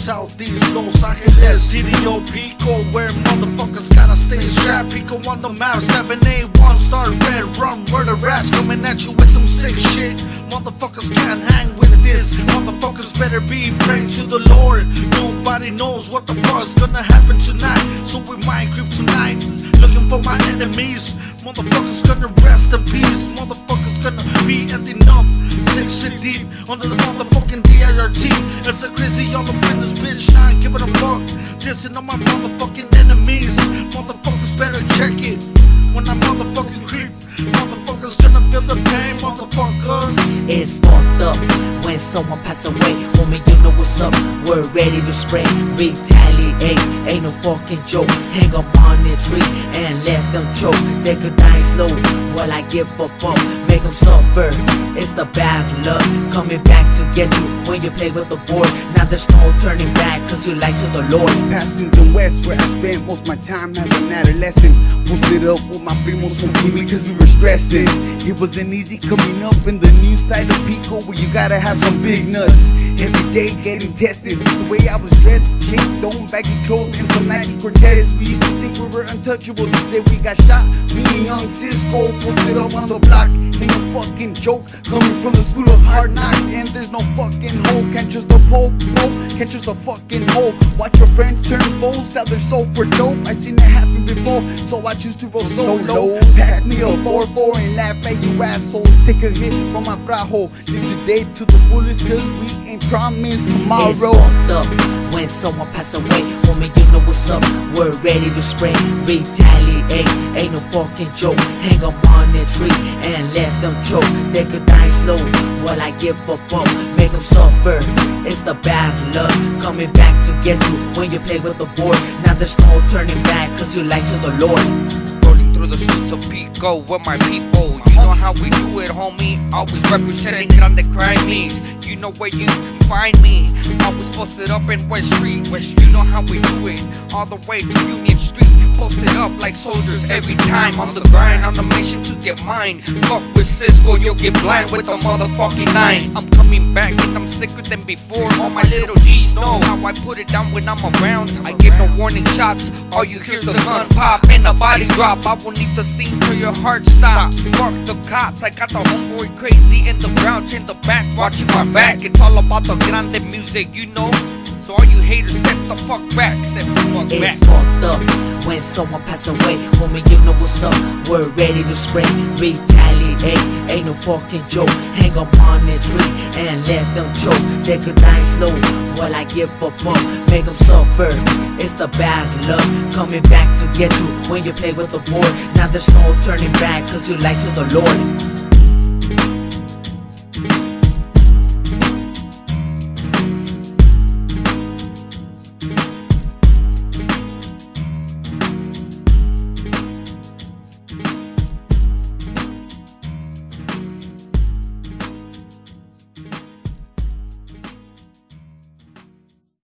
Southeast Los Angeles, CISKO, where motherfuckers gotta stay strapped. Pico on the map, 781, start red, run, murder rats, coming at you with some sick shit. Motherfuckers can't hang with this. Motherfuckers better be praying to the Lord. Nobody knows what the fuck's gonna happen tonight, so we might creep tonight, looking for my enemies. Motherfuckers gonna rest in peace. Motherfuckers gonna be ending up 6 feet deep under the motherfucking DIRT. It's a crazy all up in this bitch, not giving a fuck. Dissing on my motherfucking enemies. Motherfuckers better check it when I motherfucking creep. Motherfuckers gonna feel the pain, motherfuckers. It's fucked up when someone pass away. Homie, you know what's up, we're ready to spray. Retaliate, ain't no fucking joke. Hang up on the tree and let them choke. They could die slow while I give a fuck. Make them suffer, it's the bad luck coming back to get you when you play with the board. Now there's no turning back, cause you like to the Lord. Passings in West, where I spent most of my time as an adolescent. Posted up with my primos from Kimmy cause we were stressing. It wasn't easy coming up in the new side of Pico, where you gotta have some big nuts. Every day getting tested, the way I was dressed, shaped, dome, baggy clothes, and some Nike Cortez. We used to think we were untouchable, this day we got shot. Me and young CISKO posted up on the block. Ain't no fucking joke, coming from the school of hard knocks. And there's no fucking hole, can't trust the pole, can't trust the fucking hole. Watch your friends turn foes, sell their soul for dope. I seen it happen before, so I choose to roll solo. Pack me a 4-4 and laugh at you assholes. Take a hit from my frajo, live today to the fullest, cause we ain't promised tomorrow. It's fucked up when someone pass away. Homie, you know what's up, we're ready to spray. Retaliate, ain't no fucking joke. Hang up on the tree and let them choke. They could die slow while I give a fuck. Make them suffer, it's the bad luck coming back to get you when you play with the board. Now there's no turning back, cause you like to the Lord. Rolling through the streets of Pico with my people. You know how we do it, homie. Always representing Grande MUSIC-PICO. You know where you can find me. Always posted up in West Street. You know how we do it. All the way to Union Street. Posted up like soldiers every time. On the grind, on the mission to get mine. Fuck with CISKO, you'll get blind with the motherfucking 9. I'm coming back and I'm sicker than before. All my little G's know how I put it down when I'm around. I give no warning shots. All you hear's the gun pop and the body drop. I will leave the scene till your heart stops. Fuck the cops, I got the homeboy crazy in the grouch in the back, watching my back. It's all about the grande music, you know. So all you haters, step the fuck back, step the fuck back. It's fucked up when someone pass away. Homie, you know what's up, we're ready to spray. Retaliate, ain't no fucking joke. Hang up on the tree and let them choke. They could die slow while I give a fuck. Make them suffer, it's the bad luck coming back to get you when you play with the board. Now there's no turning back, cause you like to the Lord.